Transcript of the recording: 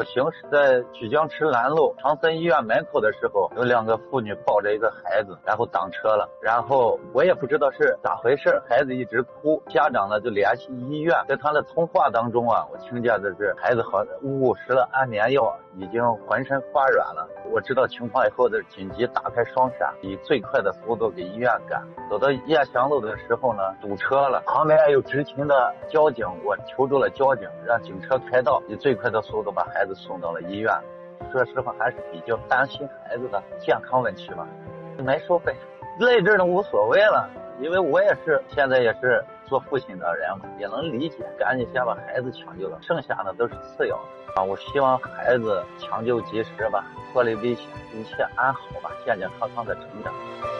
行驶在曲江池南路长森医院门口的时候，有2个妇女抱着一个孩子，然后挡车了。然后我也不知道是咋回事，孩子一直哭，家长呢就联系医院。在他的通话当中啊，我听见的是孩子好误食了安眠药，已经浑身发软了。我知道情况以后的紧急打开双闪，以最快的速度给医院赶。走到雁翔路的时候呢，堵车了，旁边有执勤的交警，我求助了交警，让警车开道，以最快的速度把孩子送到了医院。说实话，还是比较担心孩子的健康问题吧。没收费，累这都无所谓了，因为我也是现在也是做父亲的人嘛，也能理解，赶紧先把孩子抢救了，剩下的都是次要的啊。我希望孩子抢救及时吧，脱离危险，一切安好吧，健健康康的成长。